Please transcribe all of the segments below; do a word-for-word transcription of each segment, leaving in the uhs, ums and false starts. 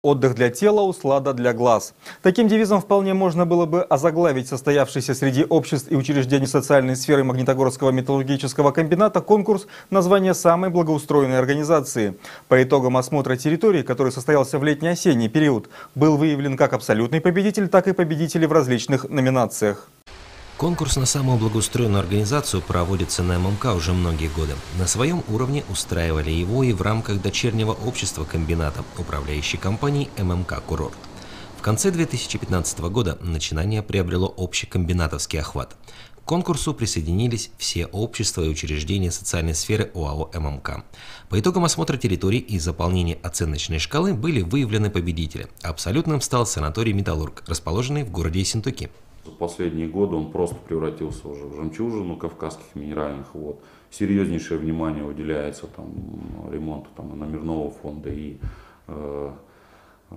Отдых для тела, услада для глаз. Таким девизом вполне можно было бы озаглавить состоявшийся среди обществ и учреждений социальной сферы Магнитогорского металлургического комбината конкурс названия самой благоустроенной организации. По итогам осмотра территории, который состоялся в летне-осенний период, был выявлен как абсолютный победитель, так и победители в различных номинациях. Конкурс на самую благоустроенную организацию проводится на эм эм ка уже многие годы. На своем уровне устраивали его и в рамках дочернего общества комбината, управляющей компанией эм эм ка «Курорт». В конце две тысячи пятнадцатого года начинание приобрело общекомбинатовский охват. К конкурсу присоединились все общества и учреждения социальной сферы ОАО эм эм ка. По итогам осмотра территорий и заполнения оценочной шкалы были выявлены победители. Абсолютным стал санаторий «Металлург», расположенный в городе Ессентуки. За последние годы он просто превратился уже в жемчужину кавказских минеральных вод. Серьезнейшее внимание уделяется там, ремонту там, номерного фонда и э, э,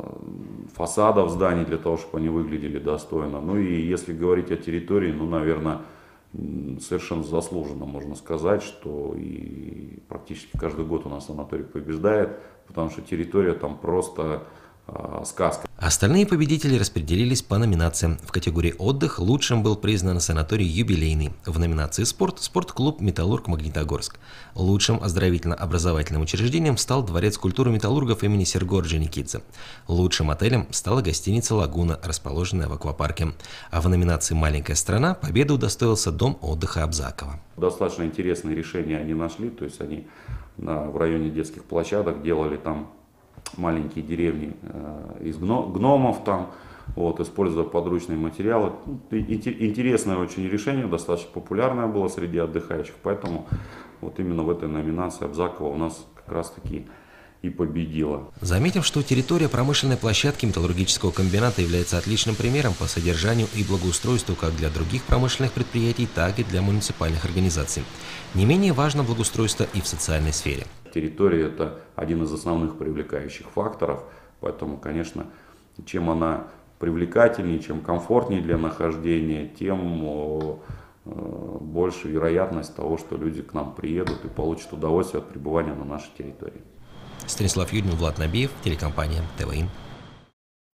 фасадов зданий для того, чтобы они выглядели достойно. Ну и если говорить о территории, ну, наверное, совершенно заслуженно можно сказать, что и практически каждый год у нас санаторий побеждает, потому что территория там просто э, сказка. Остальные победители распределились по номинациям. В категории «Отдых» лучшим был признан санаторий «Юбилейный». В номинации «Спорт» – спортклуб «Металлург» Магнитогорск. Лучшим оздоровительно-образовательным учреждением стал Дворец культуры металлургов имени Серго Орджоникидзе. Лучшим отелем стала гостиница «Лагуна», расположенная в аквапарке. А в номинации «Маленькая страна» победу удостоился дом отдыха Абзакова. Достаточно интересные решения они нашли, то есть они на, в районе детских площадок делали там маленькие деревни э, из гномов, там, вот, используя подручные материалы. Интересное очень решение, достаточно популярное было среди отдыхающих, поэтому вот именно в этой номинации Абзакова у нас как раз таки и победила. Заметив, что территория промышленной площадки металлургического комбината является отличным примером по содержанию и благоустройству как для других промышленных предприятий, так и для муниципальных организаций. Не менее важно благоустройство и в социальной сфере. Территория – это один из основных привлекающих факторов, поэтому, конечно, чем она привлекательнее, чем комфортнее для нахождения, тем больше вероятность того, что люди к нам приедут и получат удовольствие от пребывания на нашей территории. Станислав Юдин, Влад Набиев, телекомпания тэ вэ ин.